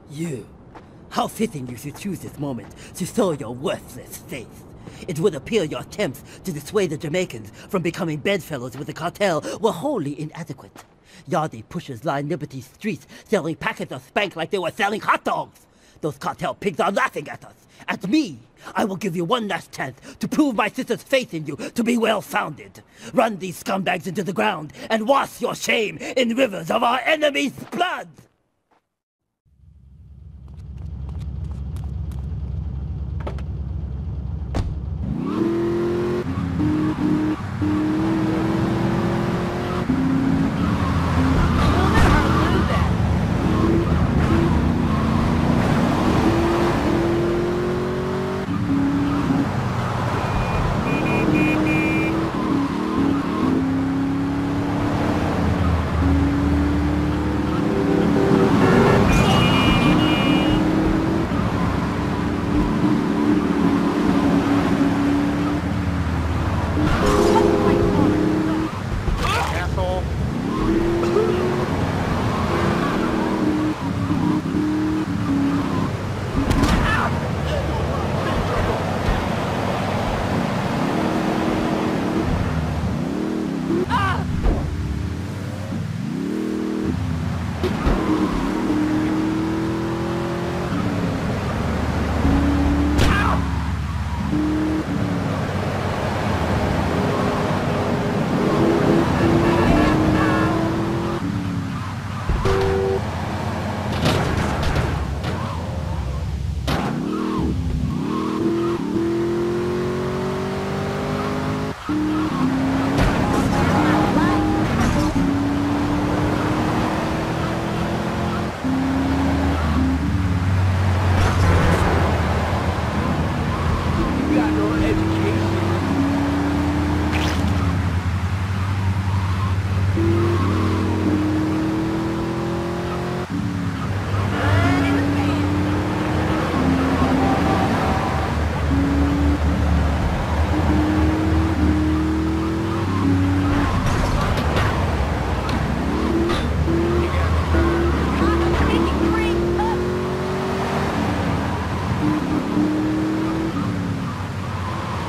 You. How fitting you should choose this moment to sow your worthless faith. It would appear your attempts to dissuade the Jamaicans from becoming bedfellows with the cartel were wholly inadequate. Yardie pushers line Liberty streets selling packets of spank like they were selling hot dogs. Those cartel pigs are laughing at us. At me! I will give you one last chance to prove my sister's faith in you to be well-founded. Run these scumbags into the ground and wash your shame in rivers of our enemy's blood!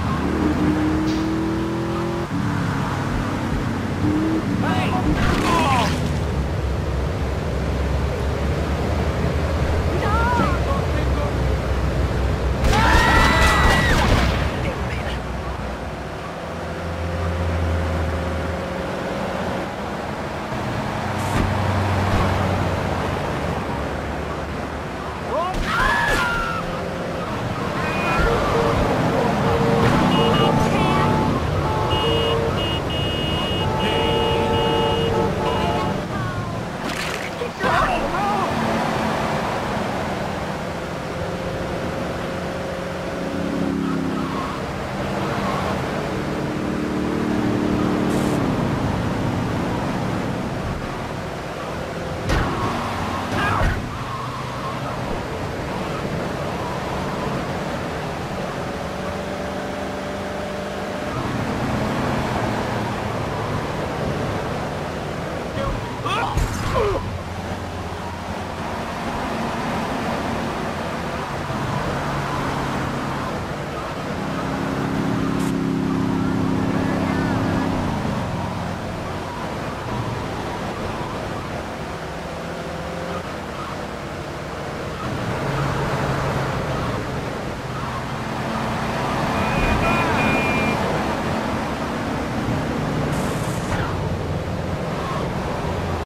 Hey!